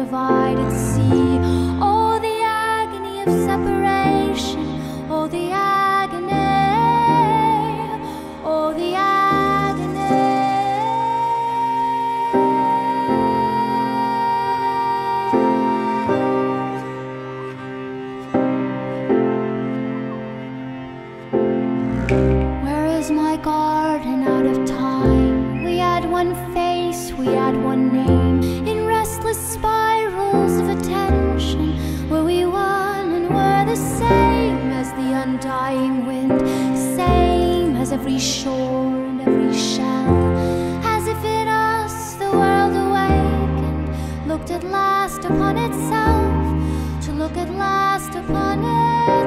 undivided sea. Oh, the agony of separation. Oh, the agony. Oh, the agony. Where is my garden out of time? We had one face, we had one name. In restless spirals of attention, were we one and were the same as the undying wind, same as every shore and every shell. As if in us the world awakened, looked at last upon itself, to look at last upon it.